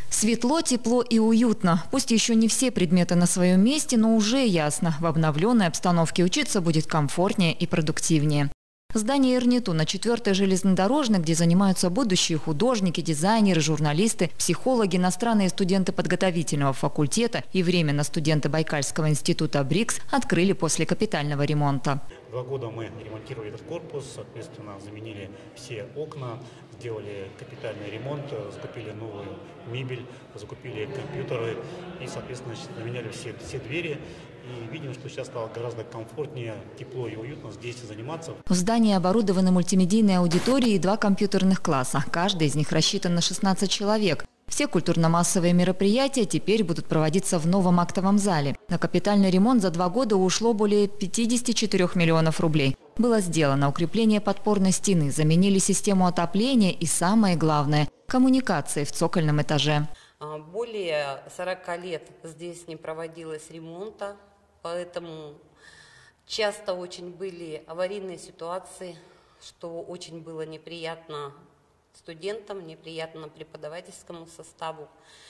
Светло, тепло и уютно. Пусть еще не все предметы на своем месте, но уже ясно, в обновленной обстановке учиться будет комфортнее и продуктивнее. Здание ИРНИТУ на 4-й железнодорожной, где занимаются будущие художники, дизайнеры, журналисты, психологи, иностранные студенты подготовительного факультета и временно студенты Байкальского института БРИКС, открыли после капитального ремонта. 2 года мы ремонтировали этот корпус, соответственно, заменили все окна, сделали капитальный ремонт, закупили новую мебель, закупили компьютеры и, соответственно, заменяли все двери. И видим, что сейчас стало гораздо комфортнее, тепло и уютно здесь заниматься. В здании оборудованы мультимедийные аудитории и 2 компьютерных класса. Каждый из них рассчитан на 16 человек. Все культурно-массовые мероприятия теперь будут проводиться в новом актовом зале. На капитальный ремонт за 2 года ушло более 54 миллионов рублей. Было сделано укрепление подпорной стены, заменили систему отопления и, самое главное, коммуникации в цокольном этаже. Более 40 лет здесь не проводилось ремонта, поэтому часто очень были аварийные ситуации, что очень было неприятно студентам, неприятно преподавательскому составу.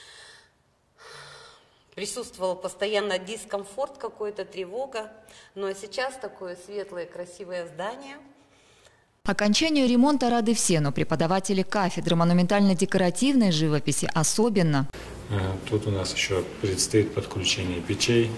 Присутствовал постоянно дискомфорт, какой-то тревога. Ну а сейчас такое светлое, красивое здание. Окончанию ремонта рады все, но преподаватели кафедры монументально-декоративной живописи особенно. Тут у нас еще предстоит подключение печей,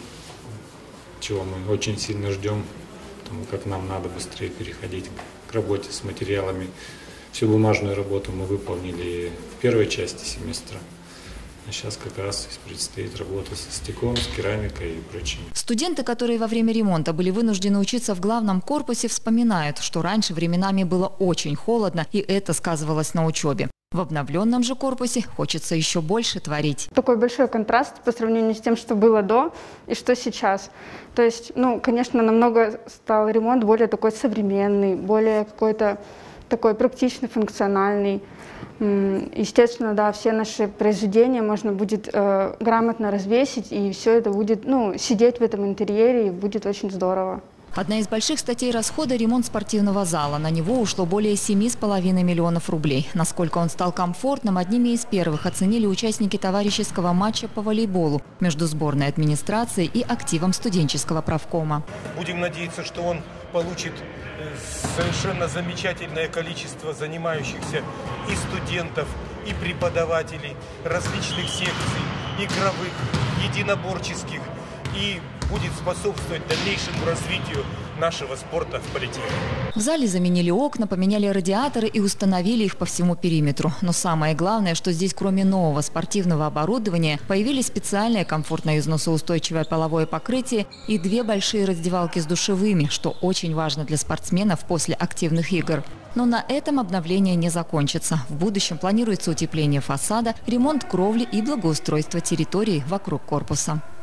чего мы очень сильно ждем, потому как нам надо быстрее переходить к работе с материалами. Всю бумажную работу мы выполнили в первой части семестра. А сейчас как раз предстоит работа со стеклом, с керамикой и прочим. Студенты, которые во время ремонта были вынуждены учиться в главном корпусе, вспоминают, что раньше временами было очень холодно, и это сказывалось на учебе. В обновленном же корпусе хочется еще больше творить. Такой большой контраст по сравнению с тем, что было до и что сейчас. То есть, конечно, намного стал ремонт более такой современный, более какой-то такой практичный, функциональный. Естественно, да, все наши произведения можно будет грамотно развесить, и все это будет, сидеть в этом интерьере, и будет очень здорово. Одна из больших статей расхода – ремонт спортивного зала. На него ушло более 7,5 миллионов рублей. Насколько он стал комфортным, одними из первых оценили участники товарищеского матча по волейболу между сборной администрацией и активом студенческого правкома. Будем надеяться, что он получит совершенно замечательное количество занимающихся и студентов, и преподавателей различных секций, игровых, единоборческих, и будет способствовать дальнейшему развитию нашего спорта в политехе. В зале заменили окна, поменяли радиаторы и установили их по всему периметру. Но самое главное, что здесь кроме нового спортивного оборудования появились специальное комфортное износоустойчивое половое покрытие и 2 большие раздевалки с душевыми, что очень важно для спортсменов после активных игр. Но на этом обновление не закончится. В будущем планируется утепление фасада, ремонт кровли и благоустройство территории вокруг корпуса.